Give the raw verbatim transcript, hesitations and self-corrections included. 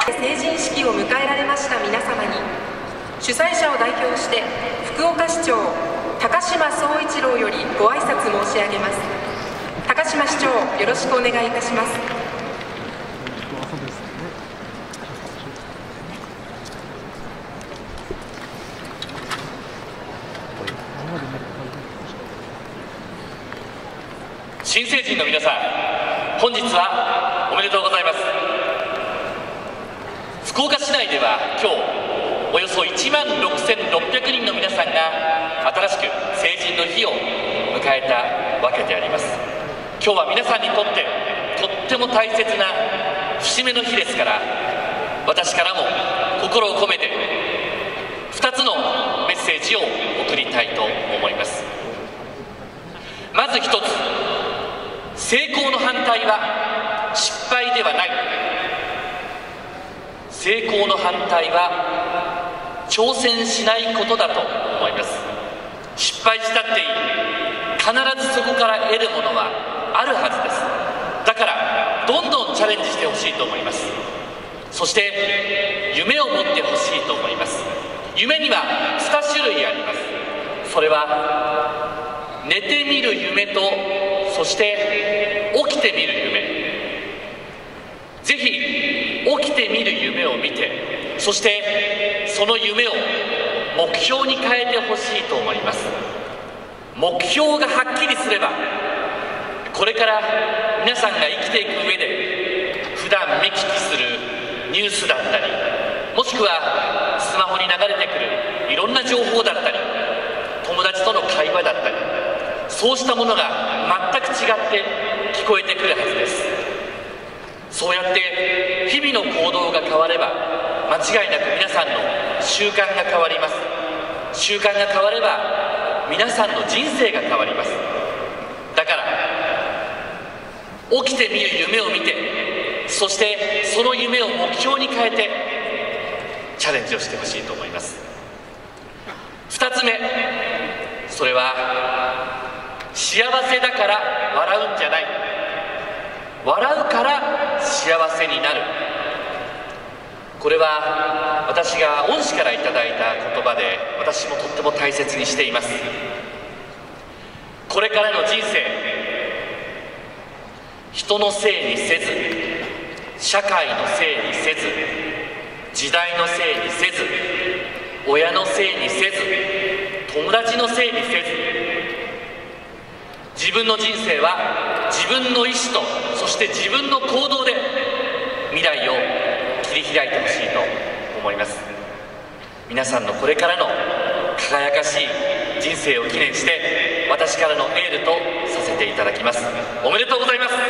成人式を迎えられました皆様に、主催者を代表して福岡市長高島総一郎よりご挨拶申し上げます。高島市長、よろしくお願いいたします。 新成人の皆さん、本日はおめでとうございます。福岡市内では今日およそいちまんろくせんろっぴゃくにんの皆さんが新しく成人の日を迎えたわけであります。今日は皆さんにとってとっても大切な節目の日ですから、私からも心を込めてふたつのメッセージを送りたいと思います。まずひとつ、成功の反対は失敗ではない。成功の反対は挑戦しないことだと思います。失敗したっていい、必ずそこから得るものはあるはずです。だからどんどんチャレンジしてほしいと思います。そして夢を持ってほしいと思います。夢にはに種類あります。それは寝てみる夢と、そして起きてみる夢。ぜひ起きてみる夢を見て、そしてその夢を目標に変えてほしいと思います。目標がはっきりすれば、これから皆さんが生きていく上で普段見聞きするニュースだったり、もしくはスマホに流れてくるいろんな情報だったり、友達との会話だったり、そうしたものが全く違って聞こえてくるはずです。そうやって日々の行動が変われば、間違いなく皆さんの習慣が変わります。習慣が変われば皆さんの人生が変わります。だから起きてみる夢を見て、そしてその夢を目標に変えてチャレンジをしてほしいと思います。ふたつめ、それは幸せだから笑うんじゃない、笑うから幸せになる。これは私が恩師からいただいた言葉で、私もとっても大切にしています。これからの人生、人のせいにせず、社会のせいにせず、時代のせいにせず、親のせいにせず、友達のせいにせず、自分の人生は自分の意思と、そして自分の行動で未来を切り開いてほしいと思います。皆さんのこれからの輝かしい人生を記念して、私からのエールとさせていただきます。おめでとうございます。